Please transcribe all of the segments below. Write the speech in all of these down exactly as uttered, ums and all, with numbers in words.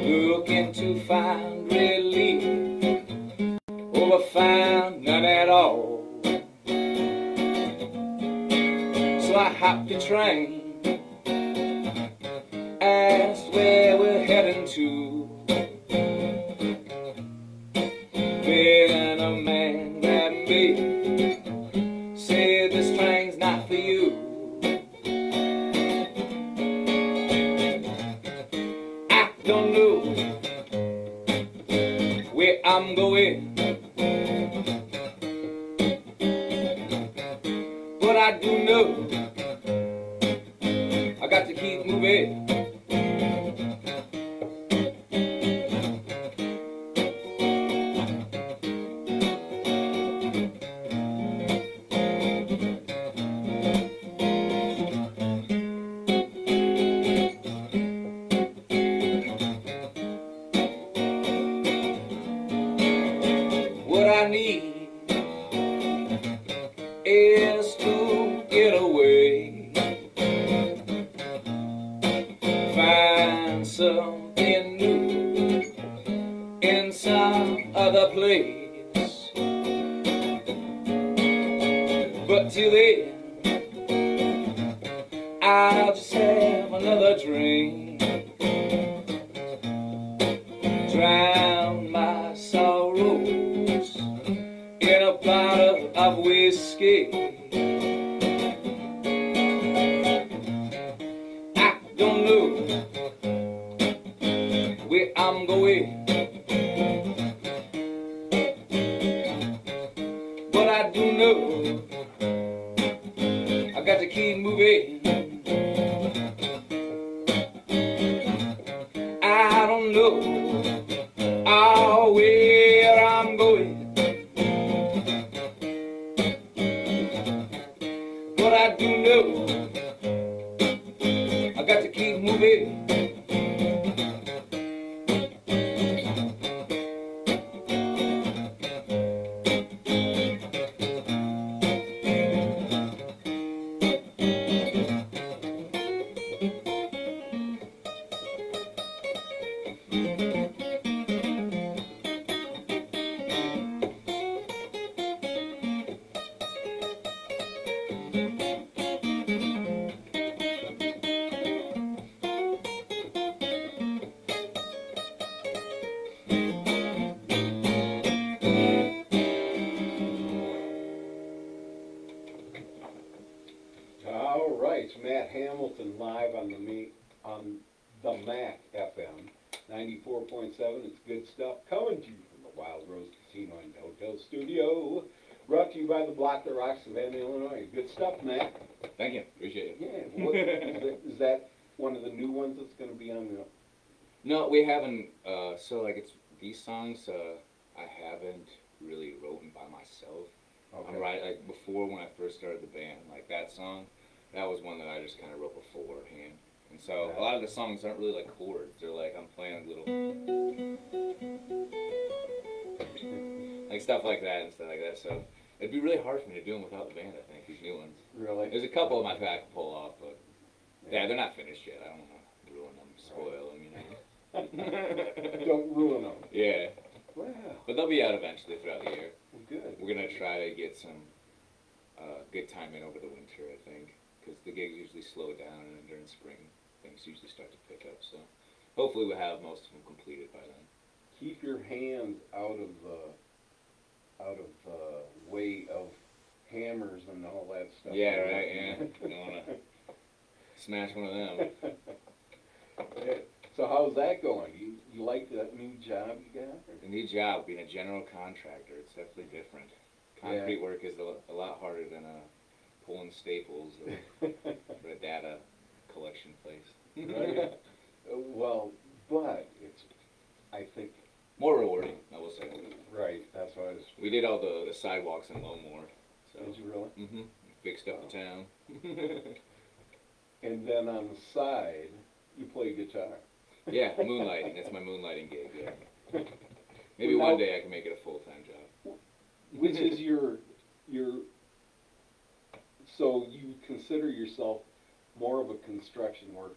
looking to find relief, oh, I found none at all. So I hopped the train, asked where we're heading to. Then a man grabbed me, said this train's not for you. I don't know where I'm going, but I do know I got to keep moving. What I need is to get away, find something new in some other place. But till then, I'll just have another drink, drown my sorrows in a bottle of whiskey. I don't know where I'm going, but I do know I got to keep moving. I don't know oh, where I'm going, but I do know I got to keep moving. All right, it's Matt Hamilton live on the me on the Mac F M ninety-four point seven. It's good stuff coming to you from the Wild Rose Casino and Hotel Studio. Brought to you by the Block that Rocks, Savannah, Illinois. Good stuff, Matt. Thank you, appreciate it. Yeah. What, is, that, is that one of the new ones that's going to be on the? No, we haven't. Uh, so like it's these songs. Uh, I haven't really written by myself. Okay. I'm right. Like before when I first started the band, like that song, that was one that I just kind of wrote beforehand. And so a lot of the songs aren't really like chords. They're like I'm playing little, like stuff like that and stuff like that. So it'd be really hard for me to do them without the band. I think these new ones. Really? There's a couple of my I can pull off, but yeah, they're not finished yet. I don't want to ruin them, spoil them, you know. Don't ruin them. Yeah. Wow. But they'll be out eventually throughout the year. Well, good. We're gonna try to get some uh, good time in over the winter, I think, because the gigs usually slow down, and then during spring things usually start to pick up. So hopefully we'll have most of them completed by then. Keep your hands out of the out of the way of hammers and all that stuff. Yeah, right. Yeah. You don't wanna smash one of them. So how's that going? You you like that new job you got? The new job, being a general contractor, it's definitely different. Concrete Yeah. work is a, a lot harder than uh, pulling staples or, or a data collection place. Right. Well, but it's, I think. More rewarding, I will say. Right, that's what I was. We did all the, the sidewalks in Lowmore. So. Did you really? Mm-hmm. Fixed up the town. And then on the side, you play guitar. Yeah, moonlighting. That's my moonlighting gig, yeah. Maybe Now, one day I can make it a full-time job. Which is your, your, so you consider yourself more of a construction worker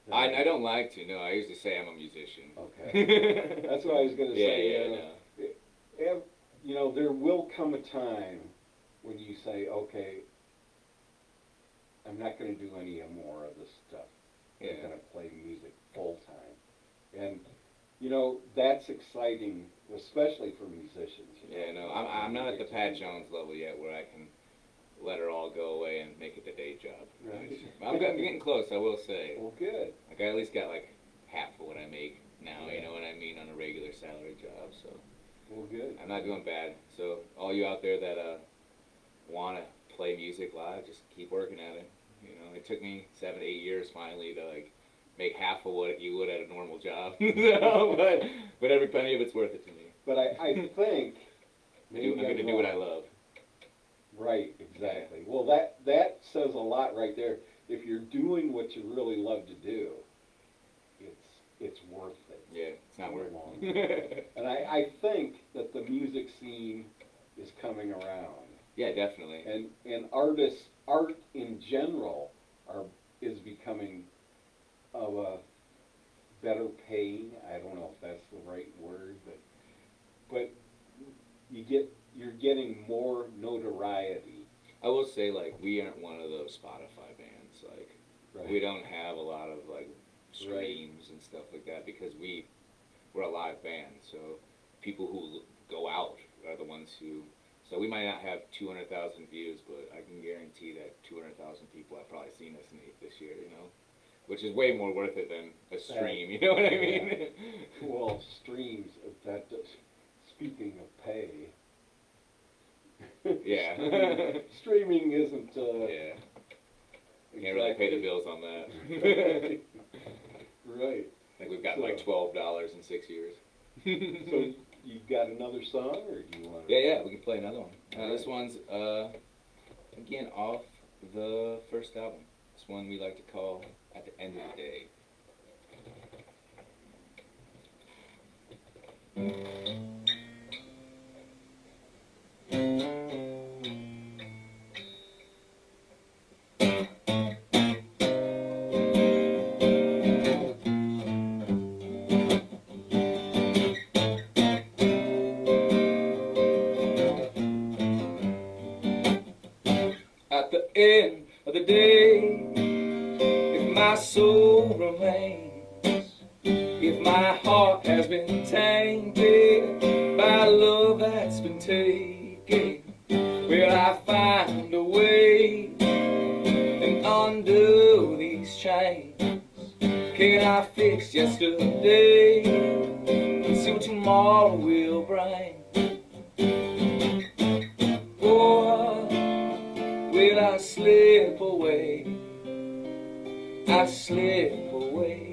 I, I don't like to, no. I usually say I'm a musician. Okay. That's what I was going to Yeah, say. yeah, uh, no. it- ev- you know, there will come a time when you say, okay, I'm not going to do any more of this stuff. I'm Yeah. going to play music full time. And, you know, that's exciting, especially for musicians. You know, Yeah, no, I'm, I'm not at the Pat Jones level yet where I can let her all go away and make it the day job. Right. I'm, get- I'm getting close, I will say. Well, good. Like, I at least got like half of what I make now, Yeah. you know what I mean, on a regular salary job, so Well, good. I'm not doing bad. So all you out there that uh, want to play music live, just keep working at it. You know, it took me seven, eight years finally to like make half of what you would at a normal job. So, but but every penny of it's worth it to me. But I, I think I do, I'm going to do what I love. Right, exactly. Well, that that says a lot right there. If you're doing what you really love to do, it's it's worth it. Yeah, it's not worth Long. it. And I, I think that the music scene is coming around, Yeah, definitely. and and artists, art in general, are is becoming of a better paying. I don't know if that's the right word, but but you get you're getting more notoriety. I will say, like, we aren't one of those Spotify bands. Like, Right. we don't have a lot of like streams and stuff like that because we we're a live band. So people who l- go out are the ones who. So we might not have two hundred thousand views, but I can guarantee that two hundred thousand people have probably seen us Nate this year. You know, which is way more worth it than a stream. You know what I mean? Well, streams. That does, speaking of pay. Yeah. streaming, streaming isn't. Uh, Yeah. Can't really pay the exactly- bills on that. Right. I think we've got like So- twelve dollars in six years. So you got another song, or do you want? Yeah, yeah, we can play another one. Uh, this one's uh, again off the first album. This one we like to call At the End of the Day. At the end of the day, if my soul remains, if my heart has been tainted by love that's been taken, will I find a way and undo these chains? Can I fix yesterday and see what tomorrow will bring? Or will I slip away? I slip away.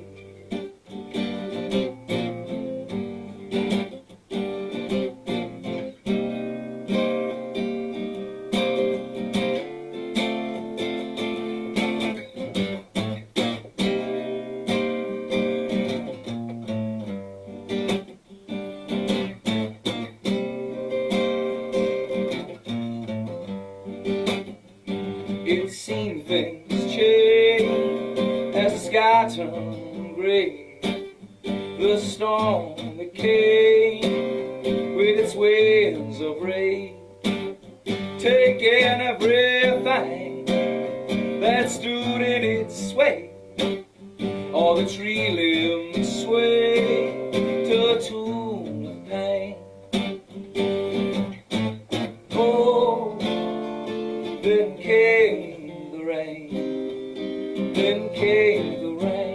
It seemed things changed as the sky turned gray. The storm that came with its winds of rain, taking everything that stood in its way. All the tree limbs sway to a tune of pain. Oh, then came the rain, then came the rain.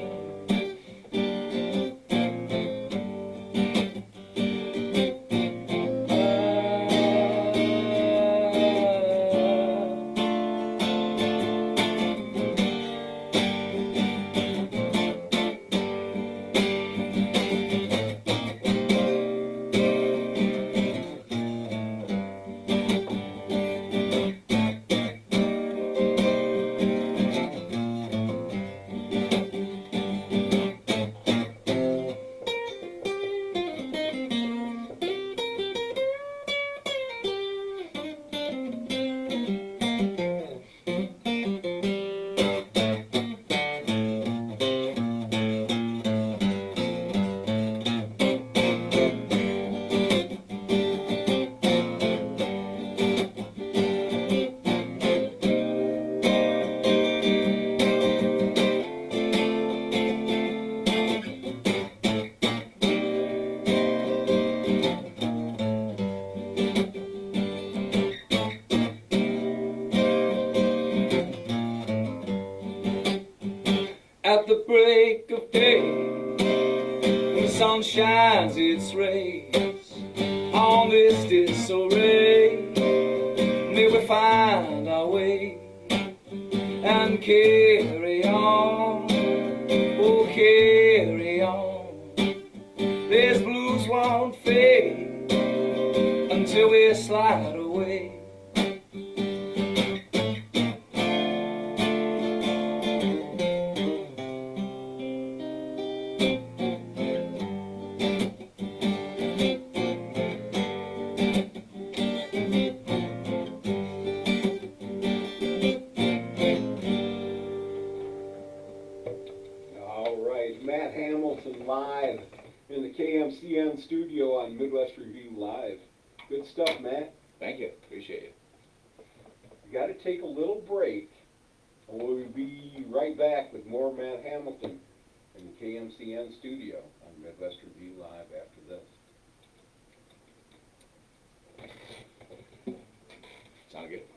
sun shines its rays on this disarray. May we find our way and carry on, oh carry on. These blues won't fade until we slide away. Matt Hamilton live in the K M C N studio on Midwest Revue Live. Good stuff, Matt. Thank you. Appreciate it. We got to take a little break, and we'll be right back with more Matt Hamilton in the K M C N studio on Midwest Revue Live after this. Sound good?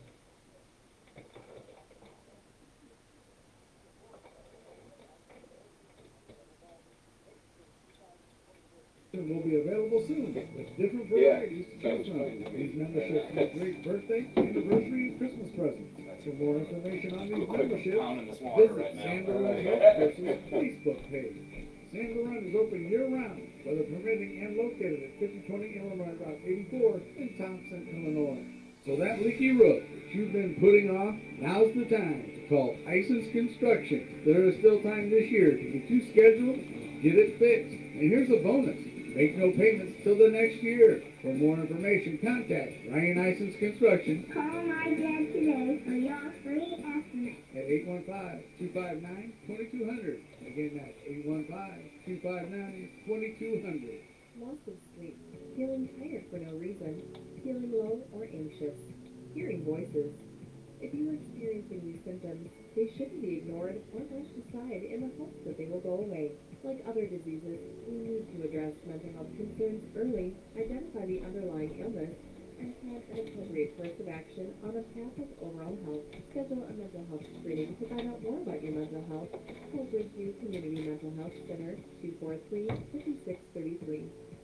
Will be available soon with different varieties to choose from. These memberships make great birthday, anniversary, and Christmas presents. For more information on these memberships, visit Sandra Run Golf Course's Facebook page. Sandra Run is open year-round, weather permitting, and located at fifty twenty Illinois Route eighty-four in Thompson, Illinois. So that leaky roof that you've been putting off, now's the time to call Ison's Construction. There is still time this year to get you scheduled, get it fixed. And here's a bonus. Make no payments till the next year. For more information, contact Ryan Ison's Construction. Call my dad today for your free estimate. At eight one five, two five nine, two two zero zero. Again, that's eight one five, two five nine, two two zero zero. Loss of sleep, feeling tired for no reason, feeling low or anxious, hearing voices. If you are experiencing these symptoms, they shouldn't be ignored or brushed aside in the hopes that they will go away. Like other diseases, we need to address mental health concerns early, identify the underlying illness, and plan an appropriate course of action on a path of overall health. Schedule a mental health screening to find out more about your mental health. Call Revue Community Mental Health Center two four three, five six three three.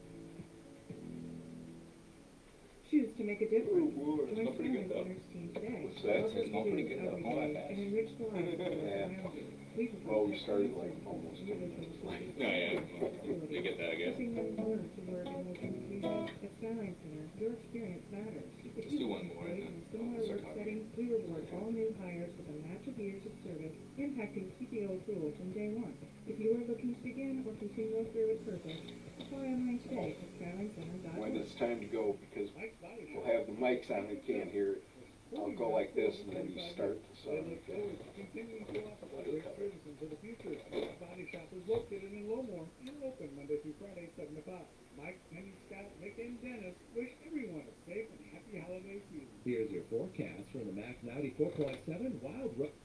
Choose to make a difference. Ooh, ooh, Join it's pretty good, though. Center's team today. What's that? Love what It's not you pretty do good, though. every Oh, day that's and enrich the lives of those Yeah. around you. We Well, we started like almost No, yeah. You get that, I guess. Helping them learn to work in those institutions. At Skyline Center, your experience matters. If Let's you do one more, participate and in a then similar we'll work start setting, we reward all new hires with a match of years of service, impacting P P O accrual from day one. If you are looking to begin or continue a career with purpose, apply online today at skyline center dot org. when it's time to go, because we'll have the mics on, we can't hear it. I'll go like this and then you start the They song. look forward to continuing to offer great service into the future. Our body shop is located in Lowmore and open Monday through Friday, seven to five. Mike, Penny, Scott, Nick, and Dennis wish everyone a safe and happy holiday season. Here's your forecast from the Mac ninety-four point seven Wild Rose.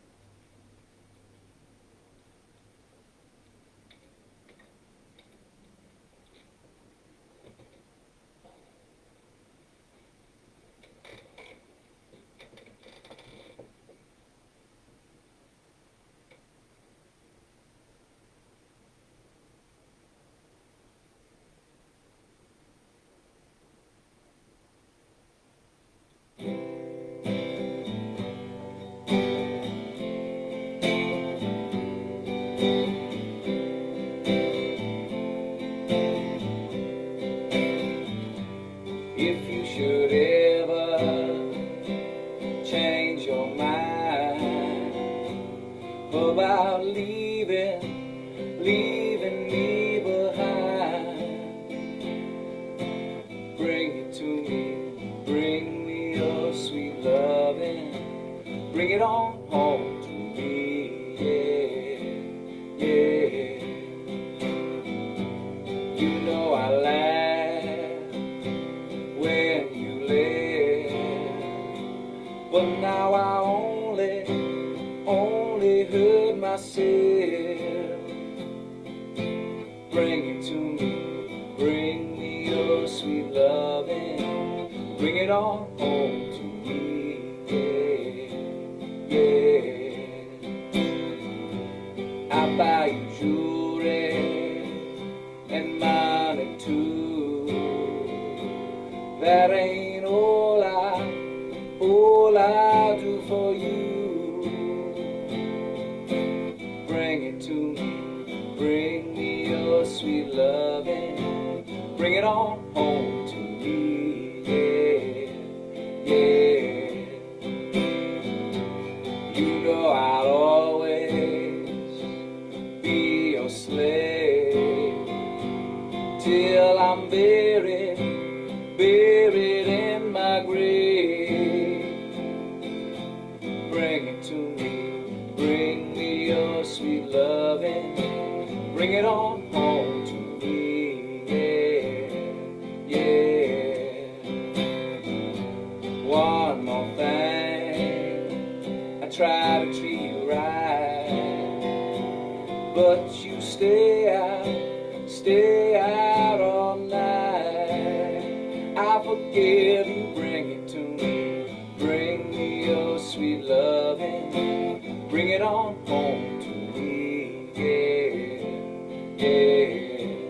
If you should ever change your mind about leaving, leaving me behind, bring it to me, bring me your sweet loving, bring it on home to me, yeah, yeah. You know I laugh when you left, but now I only, only hurt myself. Bring it to me, bring me your sweet loving, bring it on home to me, yeah, yeah. I buy you jewelry and that ain't all I, all I do for you. Bring it to me, bring me your sweet loving, bring it on home to me, yeah, yeah. You know I'll always be your slave till I'm buried, buried in my grave. Bring it to me, bring me your sweet loving, bring it on home to me, yeah, yeah. One more thing, I try to treat you right, but you stay out, stay out all night. I forgive you, bring it to me, bring me your sweet loving, bring it on home to me, yeah, yeah.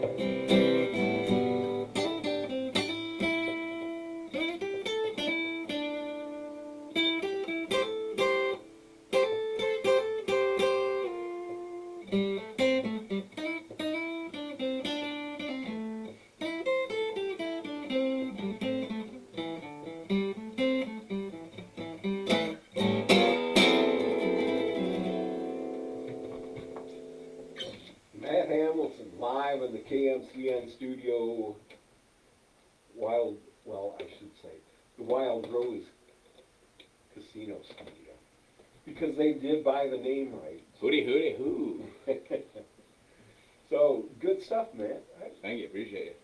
Matt Hamilton live in the K M C N studio, Wild, well, I should say, the Wild Rose Casino studio, because they did buy the name right. Hooty hooty hoo. So, good stuff, Matt. Thank you, appreciate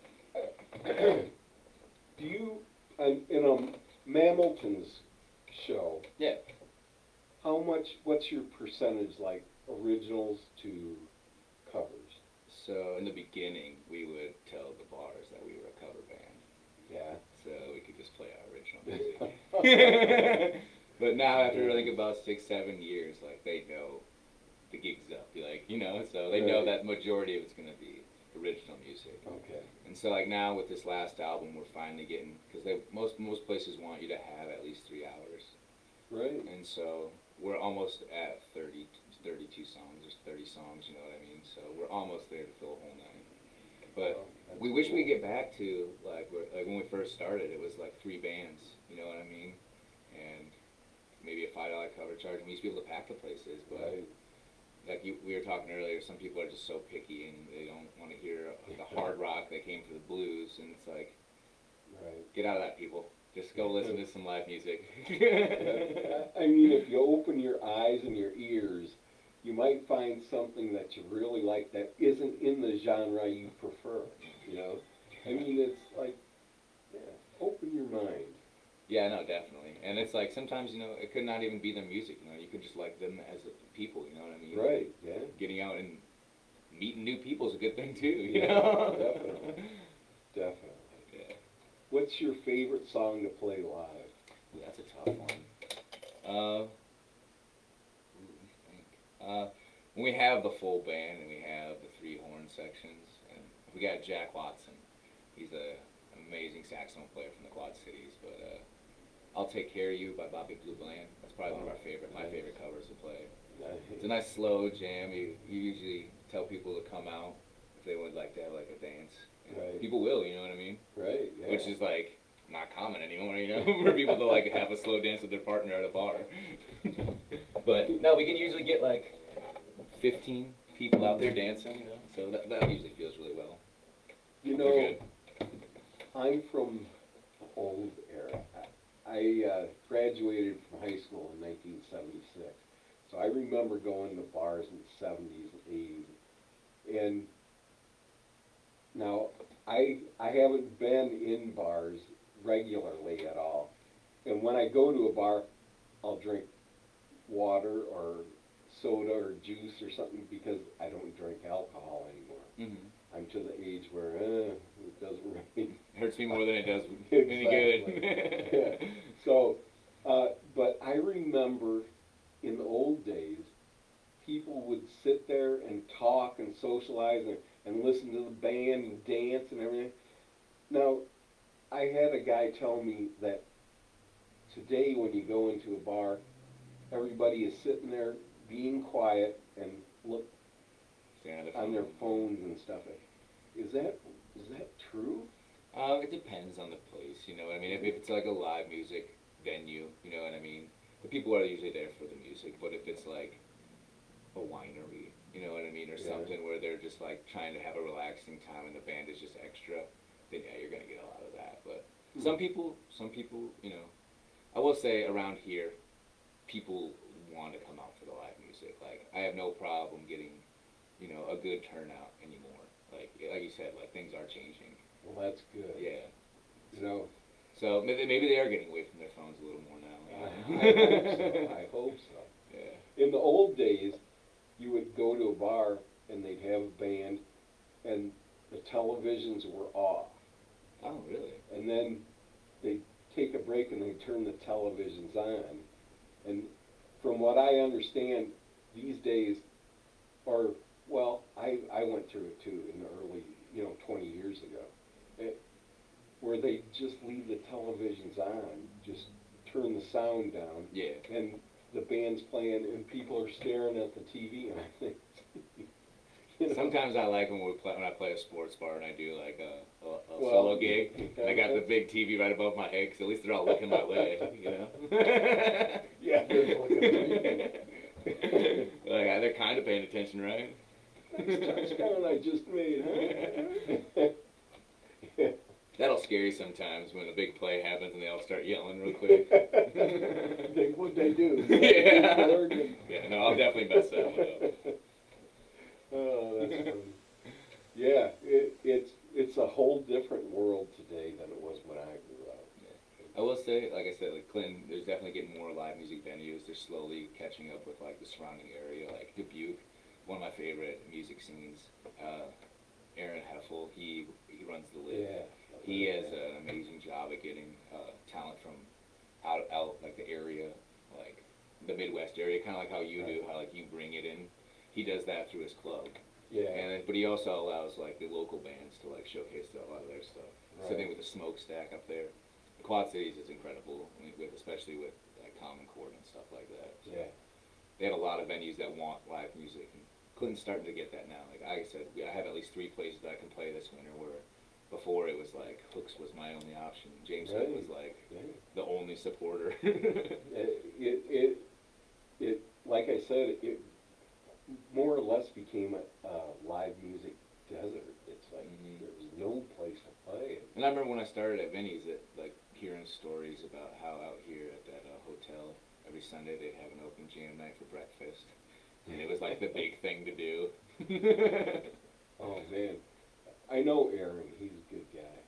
it. Do you, in in a Mamiltons show, Yeah. how much, what's your percentage, like, originals to covers? So in the beginning, we would tell the bars that we were a cover band, Yeah. so we could just play our original music. But now, after I think about six, seven years, like they know the gig's up, like you know, so they know Right. that majority of it's gonna be original music. Okay. And so like now with this last album, we're finally getting, because they most most places want you to have at least three hours, Right. and so we're almost at thirty, thirty-two songs. There's thirty songs, you know what I mean? So we're almost there to fill a whole night. But Oh, that's we wish cool. we could get back to like where, like when we first started, it was like three bands, you know what I mean? And maybe a five dollar cover charge. We used to be able to pack the places, but Right. like you, we were talking earlier, some people are just so picky and they don't want to hear the hard rock. They came for the blues, and it's like, Right. get out of that, people. Just go listen to some live music. I mean, if you open your eyes and your ears, you might find something that you really like that isn't in the genre you prefer, you know? I mean, it's like, yeah, open your mind. Yeah, no, definitely. And it's like sometimes, you know, it could not even be the music, you know, you could just like them as a people, you know what I mean? Right, yeah. Getting out and meeting new people is a good thing too, you Yeah, know? definitely. Definitely. Yeah. What's your favorite song to play live? Ooh, that's a tough one. Uh, ooh, let me think. Uh, when we have the full band and we have the three horn sections, and we got Jack Watson. He's a amazing saxophone player from the Quad Cities, but uh, I'll Take Care of You by Bobby Blue Bland. That's probably one of our favorite, my Nice. favorite covers to play. Nice. It's a nice slow jam. You, you usually tell people to come out if they would like to have like a dance. And Right. people will, you know what I mean? Right, yeah. Which is like not common anymore, you know, for people to like have a slow dance with their partner at a bar. But no, we can usually get like fifteen people out there dancing, you know, so that, that usually feels really well. You They're know, good. I'm from the old era. I I, uh, graduated from high school in nineteen seventy-six, so I remember going to bars in the seventies and eighties. And now, I I haven't been in bars regularly at all. And when I go to a bar, I'll drink water or soda or juice or something because I don't drink alcohol anymore. Mm-hmm. I'm to the age where uh, it doesn't really It hurts me more than it does any good. yeah. So, uh, but I remember in the old days, people would sit there and talk and socialize and, and listen to the band and dance and everything. Now, I had a guy tell me that today when you go into a bar, everybody is sitting there being quiet and look Stand on their phones and stuff. Is that is that true? Uh, it depends on the place, you know what I mean? If, if it's like a live music venue, you know what I mean? The people are usually there for the music, but if it's like a winery, you know what I mean? Or Yeah. something where they're just like trying to have a relaxing time and the band is just extra, then yeah, you're gonna get a lot of that. But Hmm. some people, some people, you know, I will say around here, people want to come out for the live music. Like, I have no problem getting, you know, a good turnout anymore. Like, like you said, like things are changing. Well, that's good. Yeah. You know, So maybe, maybe they are getting away from their phones a little more now. I, I hope so. I hope so. Yeah. In the old days, you would go to a bar and they'd have a band, and the televisions were off. Oh, really? And then they'd take a break and they'd turn the televisions on. And from what I understand, these days, or, well, I, I went through it too in the early, you know, twenty years ago, it, where they just leave the televisions on, just turn the sound down, Yeah. and the band's playing and people are staring at the T V, and I think, you know, Sometimes I like when we play when I play a sports bar and I do like a, a, a Well, solo gig. And I got the big T V right above my head, 'cause at least they're all looking my way, you know. yeah, they're looking at me. Like, they're kind of paying attention, right? Next touchdown I just made, huh? Yeah. That'll scare you sometimes when a big play happens and they all start yelling real quick. They, what'd they do? Yeah. Yeah, no, I'll definitely mess that one up. Oh, that's funny. Yeah, it, it's it's a whole different world today than it was when I grew up. I will say, like I said, like Clinton, there's definitely getting more live music venues. They're slowly catching up with like the surrounding area, like Dubuque, one of my favorite music scenes. Uh, Aaron Heffel, he he runs the Live. Yeah. He has an amazing job at getting uh, talent from out out like the area, like the Midwest area, kind of like how you do, how like you bring it in. He does that through his club. Yeah. And but he also allows like the local bands to like showcase a lot of their stuff. Right. Same thing with the Smokestack up there. The Quad Cities is incredible, I mean, with especially with like Common Chord and stuff like that. So Yeah. they have a lot of venues that want live music, and Clinton's starting to get that now. Like I said, we, I have at least three places that I can play this winter where before it was like Hooks was my only option. James Hook Right. was like Yeah. the only supporter. It, it, it, it, like I said, it more or less became a uh, live music desert. It's like Mhm. there was no place to play it. And I remember when I started at Vinny's, it, like hearing stories about how out here at that uh, hotel every Sunday they'd have an open jam night for breakfast, and it was like the big thing to do. Oh man, I know Aaron. He's a good guy.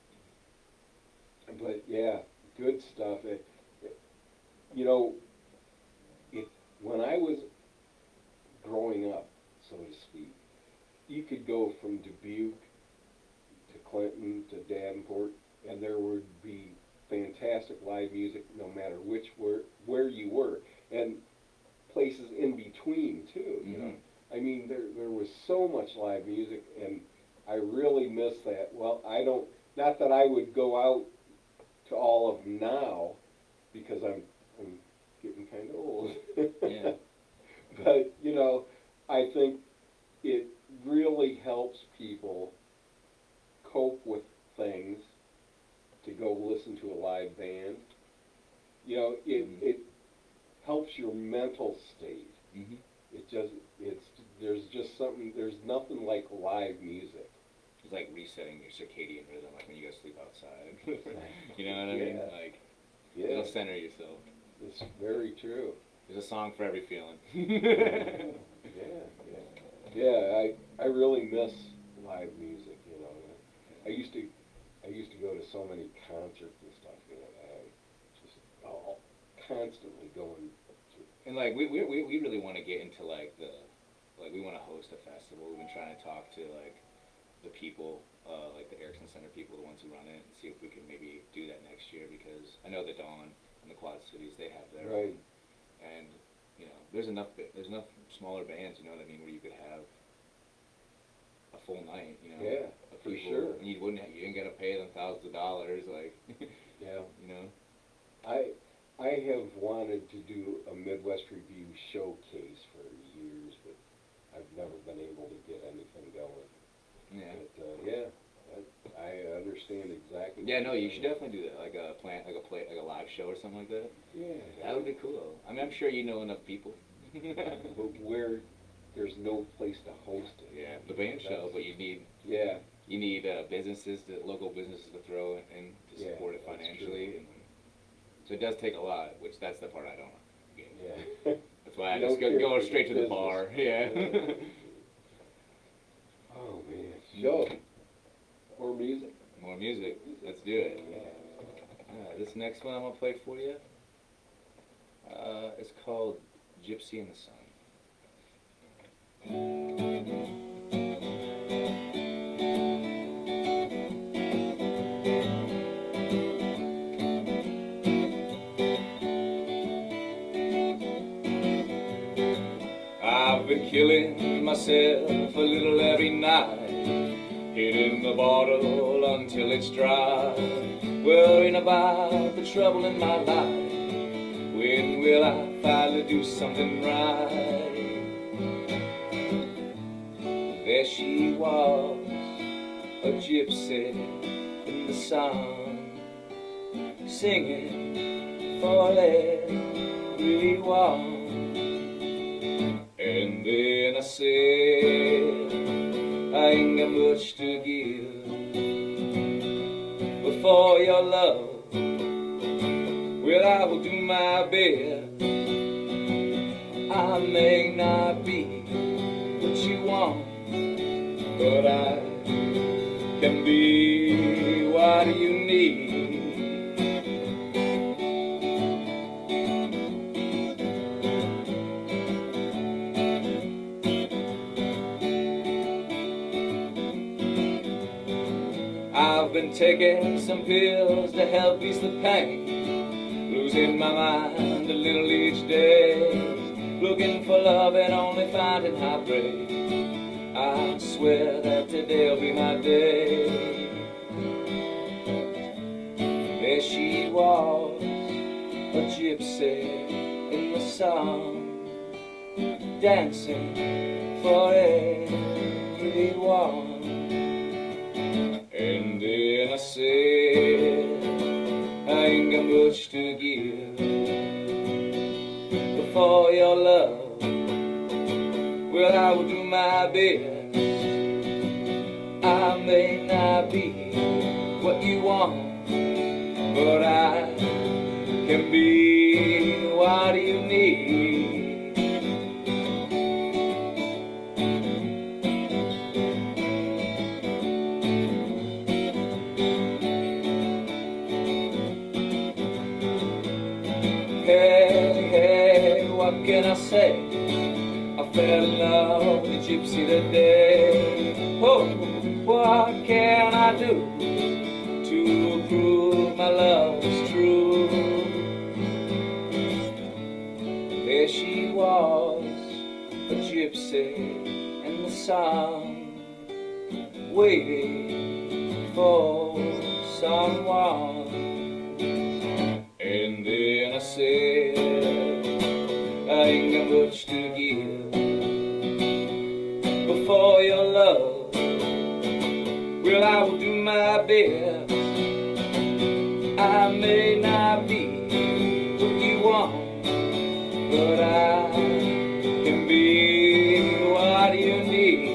But yeah, good stuff. It, it, you know, it when I was growing up, so to speak, you could go from Dubuque to Clinton to Davenport, and there would be fantastic live music no matter which were where you were, and places in between too. You know, Mhm. I mean, there there was so much live music, and I really miss that. Well, I don't. Not that I would go out to all of them now, because I'm I'm getting kind of old. Yeah. But you know, I think it really helps people cope with things to go listen to a live band. You know, it Mhm. it helps your mental state. Mm-hmm. It just it's there's just something there's nothing like live music. It's like resetting your circadian rhythm, like when you go sleep outside. You know what I mean? Yeah. Like, Yeah, it'll center yourself. it's very true. There's a song for every feeling. Yeah, yeah, yeah. I I really miss live music. You know, I used to I used to go to so many concerts and stuff. You know, I just all constantly going. And like, we we we we really want to get into like the, like we want to host a festival. We've been trying to talk to like the people, uh, like the Erickson Center people, the ones who run it, and see if we can maybe do that next year, because I know the Dawn and the Quad Cities, they have their Right. own. And, you know, there's enough, ba- there's enough smaller bands, you know what I mean, where you could have a full night, you know. Yeah, of for people, sure. And you wouldn't, you didn't gotta pay them thousands of dollars, like, Yeah, no, you should definitely do that, like a plant, like a play, like a live show or something like that. Yeah. That would be cool. I mean, I'm sure you know enough people. But where there's no place to host it. Yeah, the band show, but you need Yeah. you need uh, businesses, to, local businesses to throw in and to Yeah, support it that's financially. And so it does take a lot, which that's the part I don't get. Yeah. That's why I You just don't go, care go for straight to the business. bar. Yeah. Oh man. So, more music. More music. Let's do it. Uh, this next one I'm gonna play for you. Uh, it's called "Gypsy in the Sun." I've been killing myself a little every night, hitting the bottle until it's dry, worrying about the trouble in my life. When will I finally do something right? There she was, a gypsy in the sun, singing for everyone. And then I said, I ain't got much to give, but for your love, well, I will do my best. I may not be what you want, but I can be what you need. I've been taking some pills to help ease the pain, losing my mind a little each day, looking for love and only finding heartbreak. I swear that today'll be my day. There she was, a gypsy in the sun, dancing for everyone. And then I said, I ain't got much to give, but for your love, well, I will do my best. I may not be what you want, but I can be what you need. Hey, hey, what can I say? I fell in love with a gypsy today. Oh, what can I do to prove my love is true? There she was, a gypsy in the sun, waiting for someone. And then I said, I ain't got much to give, but for your love, well, I will do my best. I may not be what you want, but I can be what you need.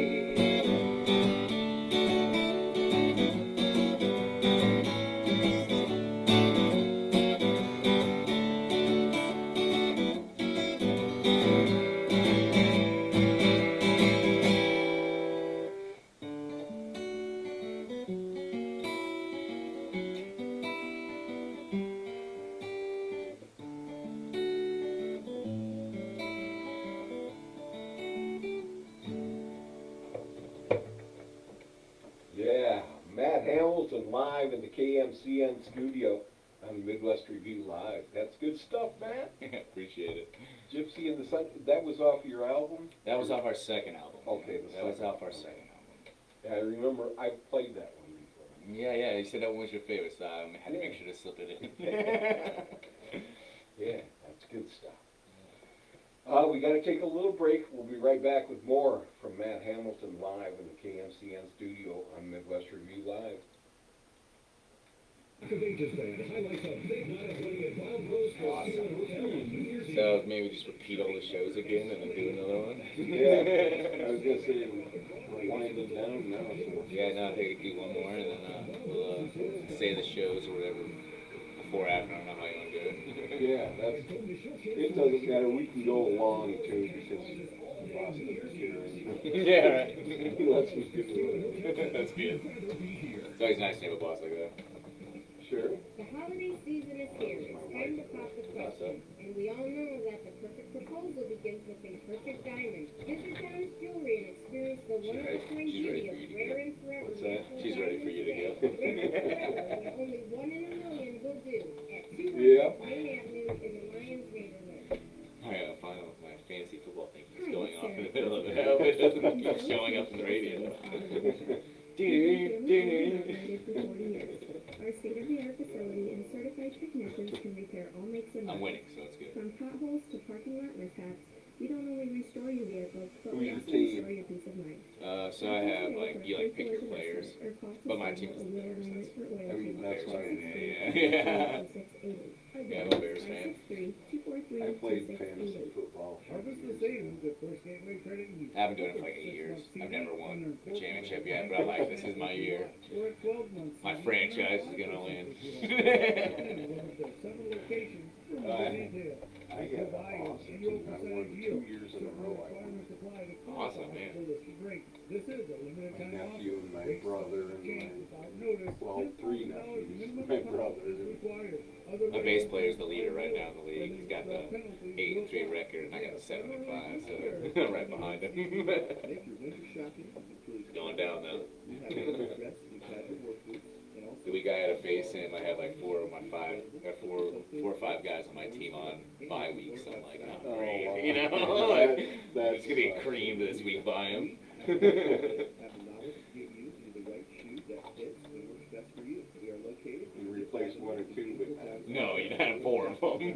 Yeah, Matt Hamilton live in the K M C N studio on Midwest Revue Live. That's good stuff, Matt. Appreciate it. Gypsy in the Sun, that was off your album? That was off our second album. Okay, the that was second off our album. second album. Yeah, I remember I played that one before. Yeah, yeah. You said that one was your favorite, so I had to make Yeah. sure to slip it in. Yeah, that's good stuff. Uh, we got to take a little break. We'll be right back with more from Matt Hamilton live in the K M C N studio on Midwest Revue Live. Activations Band highlights a big night of winning at Wild Rose Casino and Hotel on New Year's Eve. So maybe just repeat all the shows again and then do another one. Yeah, I was gonna say, we're winding down now, so. Yeah, no, I think I could do one more and then uh, we'll uh, say the shows or whatever before, after. I don't know how you want to do it. Yeah, that's, it doesn't matter, we can go along too, because the boss doesn't care anymore. Yeah, right. He lets me do it. That's good. It's always nice to have a boss like that. Sure. The holiday season is here. It's time to pop the question. And we all know that the perfect proposal begins with a perfect diamond. Visit John's Jewelry and experience the one-of-a-kind She's ready beauty for you to of rare go. and forever. What's that? natural She's ready for you to go. diamonds today. Rare and forever, where only one in a million will do. At two Yeah. hundred Main Avenue in the Lions neighborhood. I gotta find out my fantasy football thing keeps going off in the middle of it. I hope it doesn't keep showing up in the radio. Our state-of-the-art facility and certified technicians can repair all makes and I'm models. winning, so it's good. From potholes to parking lot mishaps, we don't only restore your vehicle, but Who's we your also team? restore your peace of mind. Uh, so I have like you like pick your players, but my team is the Bears. That's, I mean, that's Bears. fine. Yeah, yeah. Yeah, I'm a Bears fan. I played fantasy football. Harvest the savings at First Gateway Credit Union. I haven't done it for like eight years. I've never won a championship yet, but I'm like, this is my year. We're at twelve months. My franchise is gonna win. Several locations. Uh, I got awesome. I won two years in a row. I won. Awesome, man. This is a limited My time nephew and my brother and my, well, Well, three nephews, my brother. My bass player is the leader right now in the league. He's got the eight and three record, and I got the seven and five, so I'm right behind him. Going down now. The week I had a bass in, I had like four of my five, or four, four or five guys on my team on bye week, so I'm like, oh, Oh, great, wow. you know, like, That's it's gonna be creamed this week by him. You replaced one or two, but. No, you had four of them.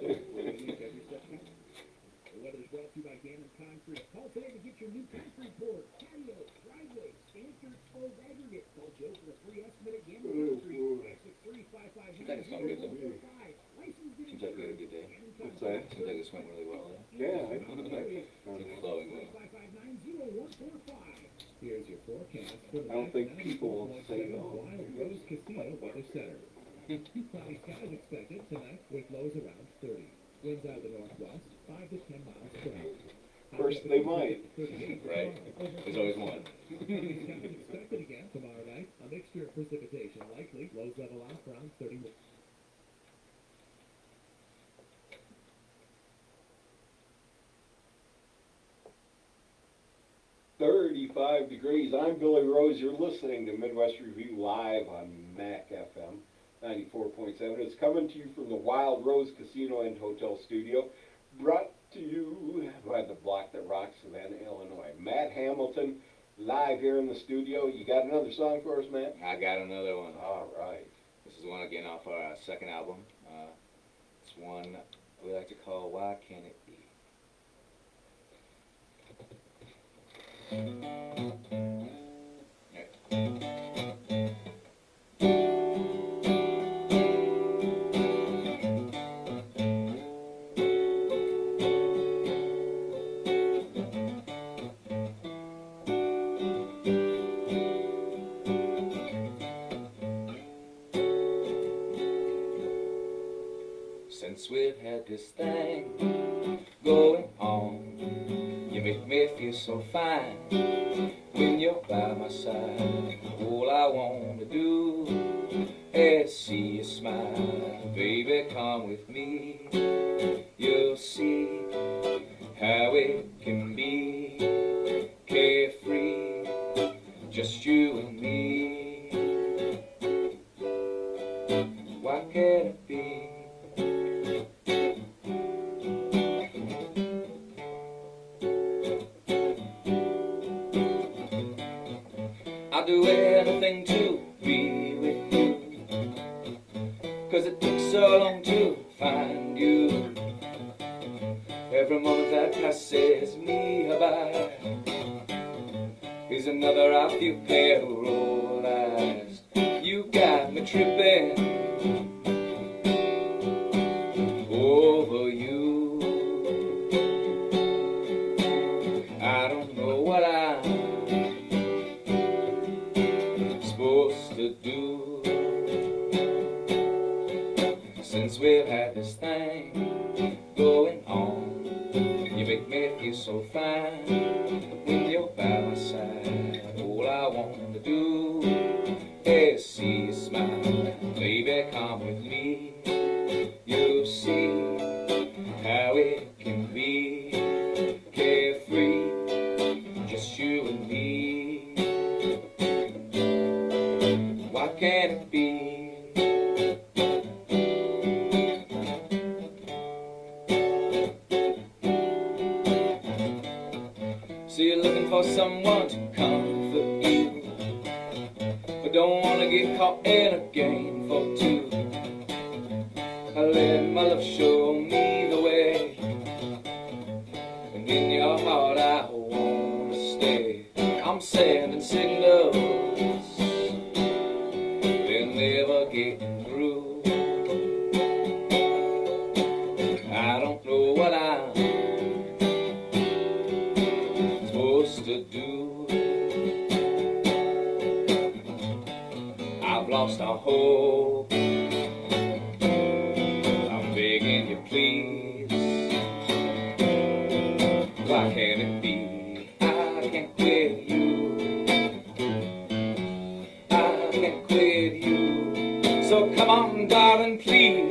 The weather's brought to you by Gannon Concrete. Call today to get your new concrete board, patio, driveway, standard exposed aggregate. Call Joe for a free estimate at Gannon Concrete. five six three, five five Seems nine, like it's going good though. zero four five. Licensed in Seems like we had a good day. What's that? Seems like this went really well. Yeah. I- It's flowing well. five five nine, zero one four five. Here's your forecast for the I don't think people will say no. Wild Rose Casino Weather Center. Cloudy skies expected tonight with lows around thirty. Winds out of the northwest, five to ten miles per hour. Of course, they might. Right. There's always one. Cloudy skies expected again tomorrow night. A mixture of precipitation likely. Lows level out around thirty. thirty-five degrees. I'm Billy Rose. You're listening to Midwest Review live on Mac F M ninety-four point seven. It's coming to you from the Wild Rose Casino and Hotel Studio, brought to you by the block that rocks Savannah, Illinois. Matt Hamilton, live here in the studio. You got another song for us, Matt? I got another one. All right. This is one again off our uh, second album. Uh, it's one we like to call Why Can't It Be? Since we've had this thing going on, you make me feel so fine when you're by my side. All I want to do is see you smile. Baby, come with me, you'll see how it can be carefree, just you and me. Why can't it be? I'll do anything to be with you, 'cause it took so long to find you. Every moment that passes me by is another I feel paralyzed. You got me tripping supposed to do since we've had this thing going on? You make me feel so fine when you're by my side. All I want to do is see you smile. Baby, come with me. You'll see how it can be carefree, just you and me. Why can't it be? So you're looking for someone to comfort you, but don't want to get caught in a game for two. I let my love show me the way, and in your heart I want to stay. I'm sending signals, they're never getting through. I don't know what I'm supposed to do. I've lost all hope. I'm begging you, please. Why can't it be? I can't quit you. I can't quit you. So come on, darling, please.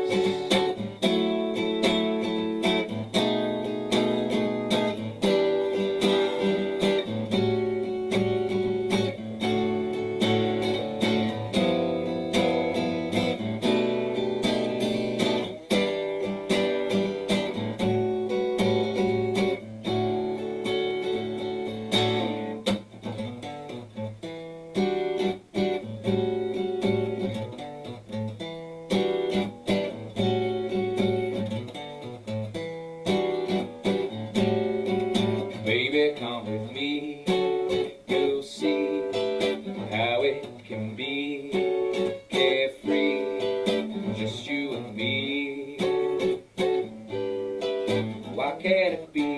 Baby, come with me. You'll see how it can be carefree, just you and me. Why can't it be?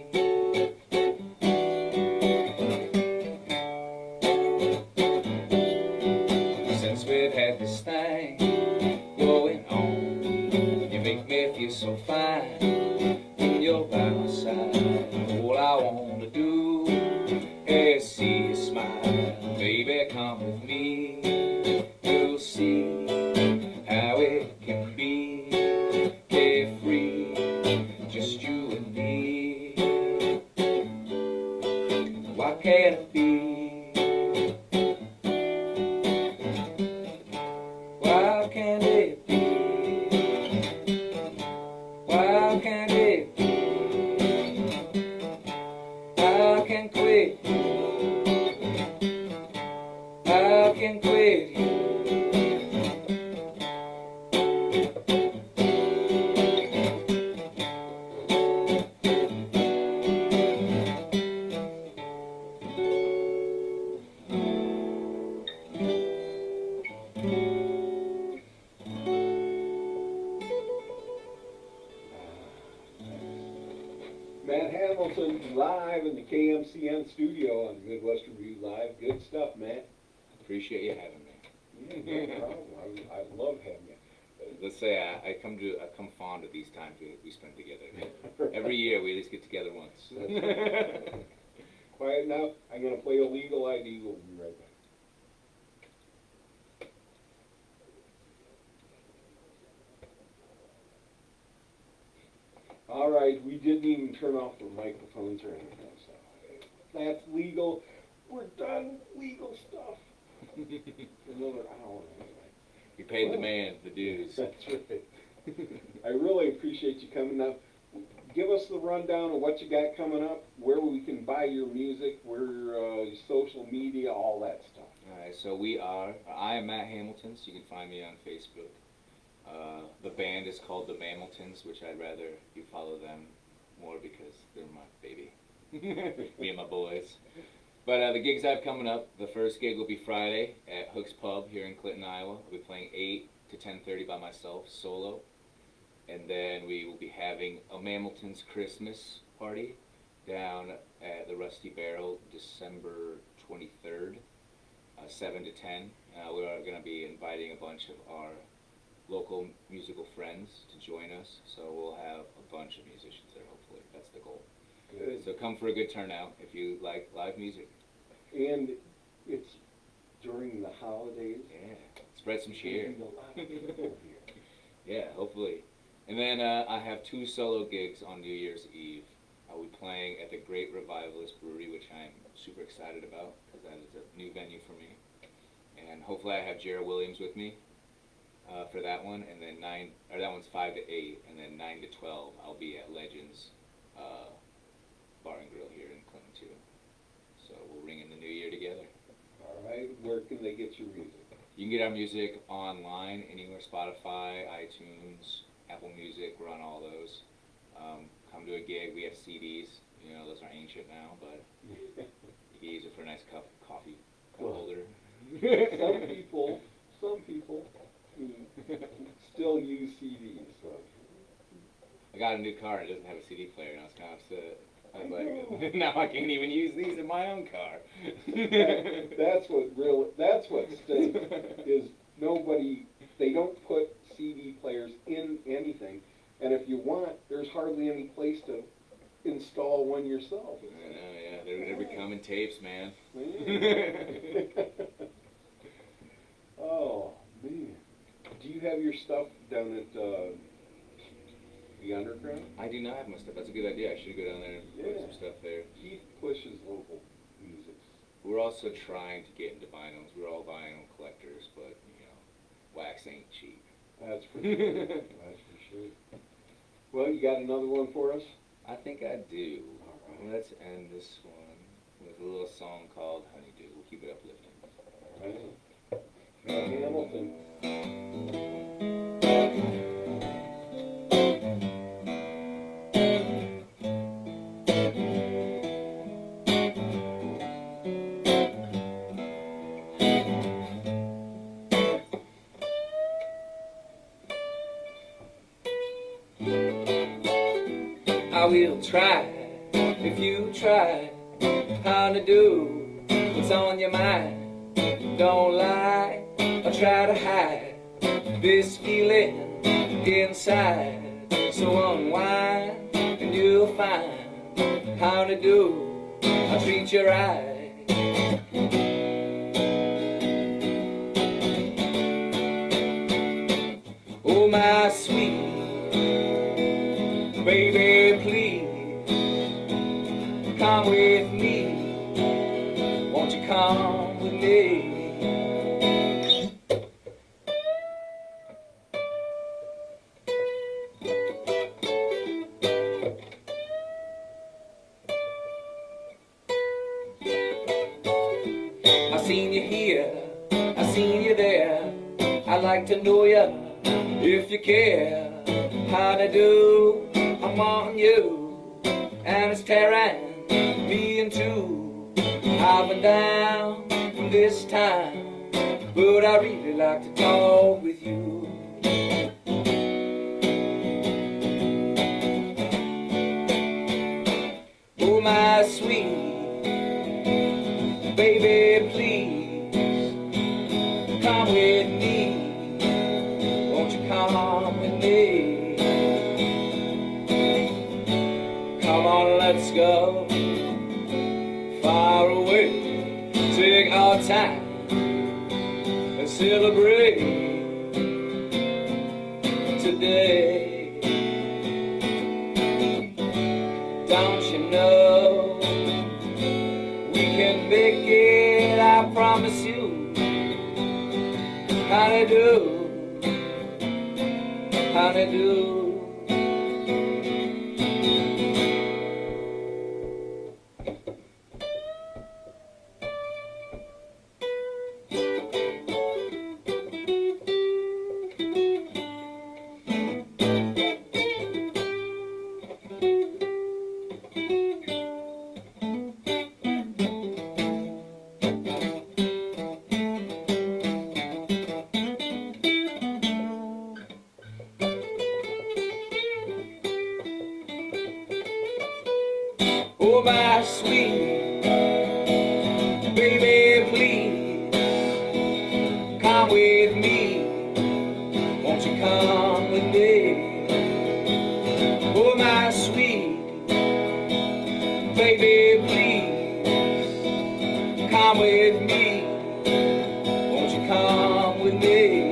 Since we've had this thing going on, you make me feel so fine when you're by my side. All I want to do is see you smile. Baby, come with me. You'll see how it can be carefree, just you and me. Why can't it be? Why can't it be? Why can't it be? I can quit you. I can quit you. Matt Hamilton live in the K M C N studio on Midwest Revue Live. Good stuff, Matt. Appreciate you having me. Yeah, no problem. I, I love having you. Let's say I, I come to I come fond of these times we, we spend together. Every year we at least get together once. Quiet now. I'm going to play a legal I D. We'll be right back. All right, we didn't even turn off the microphones or anything, so that's legal. We're done legal stuff. Another hour anyway. You paid the man the dues. That's right. I really appreciate you coming up. Give us the rundown of what you got coming up, where we can buy your music, where uh, social media, all that stuff. All right, so we are. I am Matt Hamiltons. You can find me on Facebook. Uh, the band is called the Mamiltons, which I'd rather you follow them more because they're my baby. Me and my boys. But uh, the gigs I have coming up, the first gig will be Friday at Hook's Pub here in Clinton, Iowa. I'll be playing eight to ten thirty by myself, solo. And then we will be having a Mamiltons Christmas party down at the Rusty Barrel December twenty-third. uh, seven to ten. Uh, we are going to be inviting a bunch of our local musical friends to join us, so we'll have a bunch of musicians there, hopefully. That's the goal. Good. So come for a good turnout if you like live music. And it's during the holidays. Yeah, spread some cheer. There'll be a lot of people here. Yeah, hopefully. And then uh, I have two solo gigs on New Year's Eve. I'll be playing at the Great Revivalist Brewery, which I'm super excited about because that is a new venue for me. And hopefully I have Jared Williams with me uh, for that one. And then nine, or that one's five to eight, and then nine to twelve I'll be at Legends uh, Bar and Grill here in Clinton too. So we'll ring in the new year together. All right, where can they get your music? You can get our music online, anywhere, Spotify, iTunes, Apple Music, we're on all those. Um, come to a gig, we have C Ds, you know, those are ancient now, but you can use it for a nice cup of coffee, cup Well, holder. Some people, some people mm, still use C Ds. So. I got a new car, it doesn't have a C D player, and I was kind of upset. I was I like, now I can't even use these in my own car. That, that's what real. That's what stinks. Is nobody. They don't put C D players in anything, and if you want, there's hardly any place to install one yourself. I know, yeah, they're, they're becoming tapes, man. Man. Oh man, do you have your stuff down at uh, the Underground? I do not have my stuff. That's a good idea. I should go down there and put Yeah. some stuff there. Keith pushes local music. We're also trying to get into vinyls. We're all vinyl collectors, but, you know, wax ain't cheap. That's for sure. That's for sure. Well, you got another one for us? I think I do. All right. Let's end this one with a little song called Honeydew. We'll keep it uplifting. All right. Matt Hamilton. I will try, if you try, how to do what's on your mind. Don't lie or try to hide this feeling inside. So unwind and you'll find how to do, I'll treat you right. Oh my sweet baby, please come with me. Won't you come with me? I seen you here, I seen you there. I'd like to know you if you care. How to do, I'm on you, and it's tearing me in two. I've been down from this time, but I really like to talk with you. Oh my sweet baby, please come with me. Won't you come with me? Come on, let's go far away. Take our time and celebrate today. Don't you know we can make it? I promise you. How to do? How to do? Oh, my sweet baby, please come with me, won't you come with me? Oh, my sweet baby, please come with me, won't you come with me?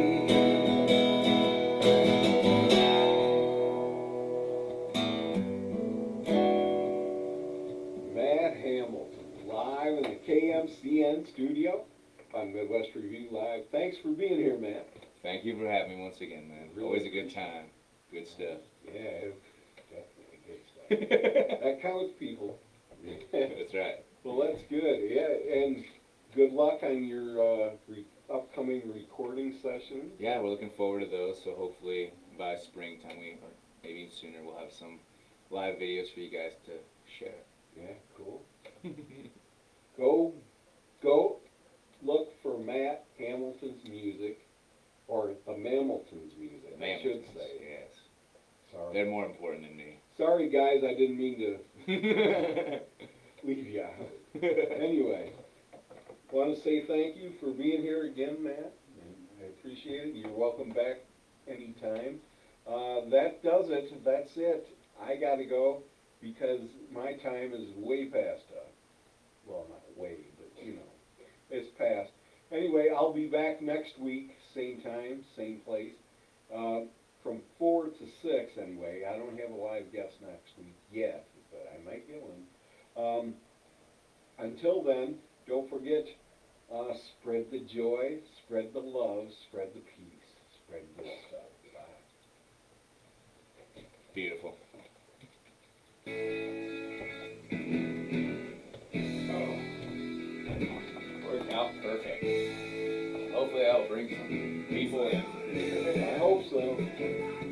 Matt Hamilton, live in the K M C N studio on Midwest Revue Live. Thanks for being here, Matt. Thank you for having me once again, man. Really Always a good time. Good stuff. Yeah, it's definitely good stuff. That counts, people. That's right. Well, that's good. Yeah, and good luck on your uh, re upcoming recording sessions. Yeah, we're looking forward to those, so hopefully by springtime, we, or maybe sooner, we'll have some live videos for you guys to share. Yeah, cool. Go, go look for Matt Hamilton's music, or the Mamiltons music, I should Mamiltons, say. yes. Sorry. They're more important than me. Sorry, guys, I didn't mean to leave you out. Anyway, want to say thank you for being here again, Matt. I appreciate it. You're welcome back anytime. Uh, that does it. That's it. I got to go because my time is way past. Uh, well, not way, but you know, it's past. Anyway, I'll be back next week, same time, same place, uh, from four to six. Anyway, I don't have a live guest next week yet, but I might get one. Um, until then, don't forget, uh, spread the joy, spread the love, spread the peace, spread good stuff. Bye. Beautiful. Worked out perfect. Hopefully that'll bring some people in. I hope so.